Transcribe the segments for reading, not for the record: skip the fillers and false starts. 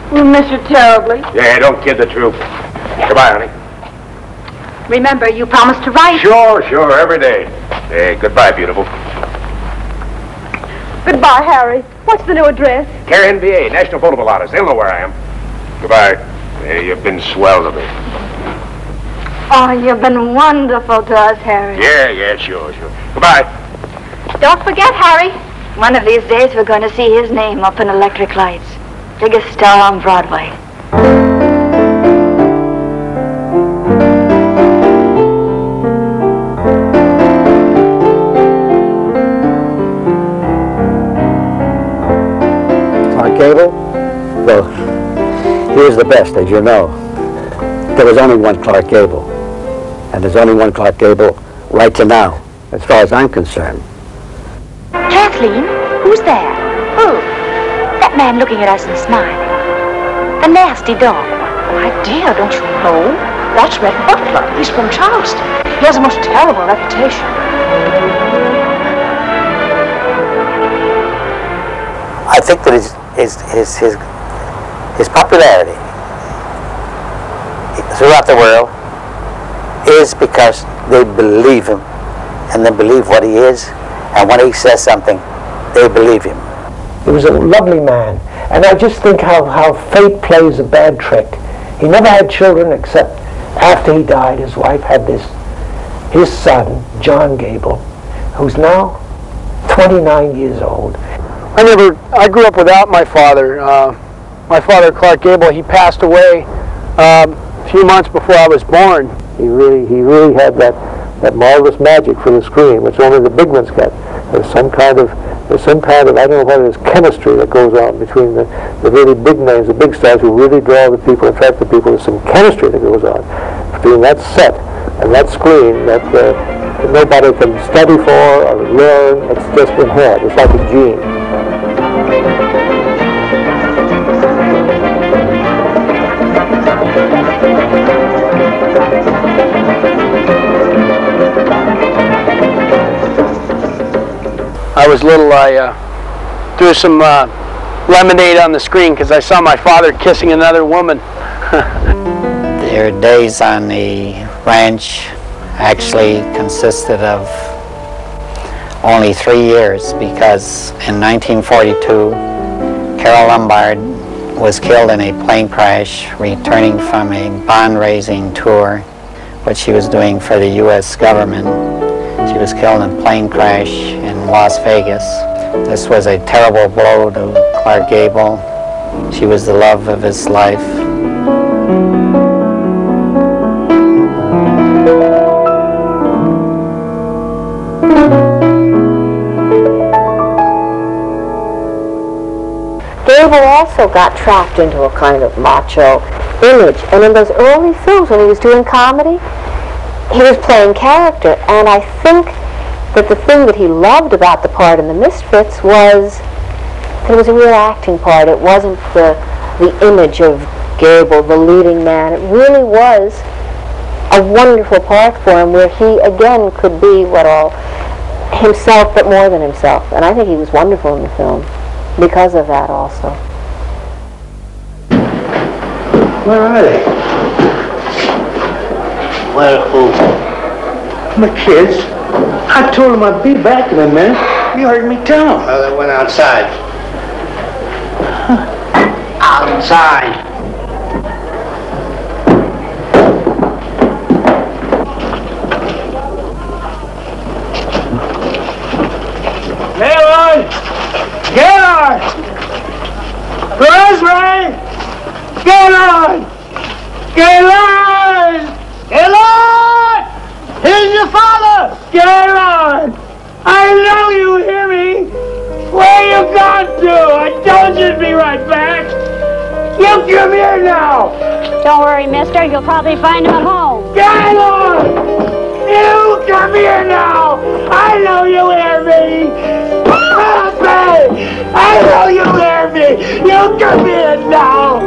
We miss you terribly. Yeah, don't kid the troop. Goodbye, honey. Remember, you promised to write. Sure, every day. Hey, goodbye, beautiful. Goodbye, Harry. What's the new address? Care NVA, National Potable Artist. They'll know where I am. Goodbye. Hey, you've been swell to me. Oh, you've been wonderful to us, Harry. Yeah, sure. Goodbye. Don't forget, Harry. One of these days we're going to see his name up in electric lights. Biggest star on Broadway. Clark Gable? Well, he was the best, as you know. There was only one Clark Gable. And there's only one Clark Gable right to now, as far as I'm concerned. Kathleen, who's there? Who? That man looking at us and smiling. The nasty dog. My dear, don't you know? That's Red Butler. He's from Charleston. He has a most terrible reputation. I think that his popularity throughout the world is because they believe him and they believe what he is, and when he says something, they believe him. He was a lovely man, and I just think how fate plays a bad trick. He never had children except after he died. His wife had his son, John Gable, who's now 29 years old. I grew up without my father. My father, Clark Gable, he passed away a few months before I was born. He really had that marvelous magic for the screen, which only the big ones get. There's some kind of, I don't know what it is, chemistry that goes on between the really big names, the big stars who really draw the people, attract the people. There's some chemistry that goes on between that set and that screen that nobody can study for or learn. It's just inherent. It's like a gene. I was little, I threw some lemonade on the screen because I saw my father kissing another woman. Their days on the ranch actually consisted of only 3 years, because in 1942 Carol Lombard was killed in a plane crash returning from a bond-raising tour which she was doing for the U.S. government. She was killed in a plane crash in Las Vegas. This was a terrible blow to Clark Gable. She was the love of his life. Gable also got trapped into a kind of macho image, and in those early films when he was doing comedy, he was playing character, and I think that the thing that he loved about the part in The Misfits was that it was a real acting part. It wasn't the image of Gable, the leading man. It really was a wonderful part for him, where he again could be himself, but more than himself. And I think he was wonderful in the film because of that also. Where are they? Where who? My kids. I told them I'd be back in a minute. You heard me tell them. Well, they went outside. Outside. Gaylord! Gaylord! Rosemary! Gaylord! Gaylord! Gaylord! Here's your father! Gaylord! I know you hear me! Where you gone to? I told you to be right back! You come here now! Don't worry, mister. You'll probably find him at home. Gaylord! You come here now! I know you hear me! I know you hear me! You come here now!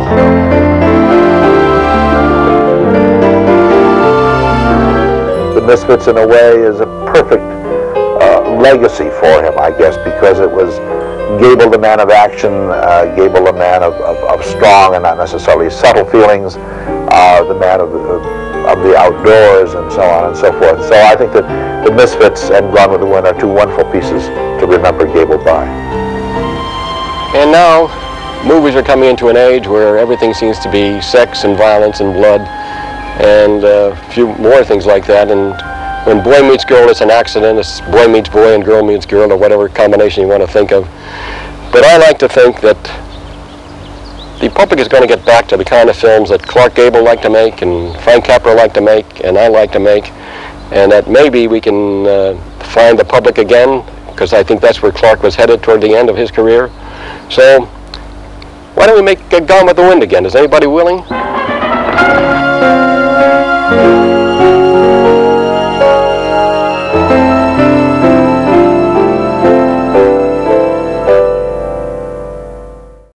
The Misfits in a way is a perfect legacy for him, I guess, because it was Gable the man of action, Gable the man of strong and not necessarily subtle feelings, the man of the outdoors and so on and so forth. So I think that the Misfits and Gone with the Wind are two wonderful pieces to remember Gable by. And now, movies are coming into an age where everything seems to be sex and violence and blood and a few more things like that. And when boy meets girl, it's an accident. It's boy meets boy and girl meets girl, or whatever combination you want to think of. But I like to think that the public is going to get back to the kind of films that Clark Gable liked to make and Frank Capra liked to make and I like to make, and that maybe we can find the public again, because I think that's where Clark was headed toward the end of his career. So why don't we make Gone with the Wind again? Is anybody willing?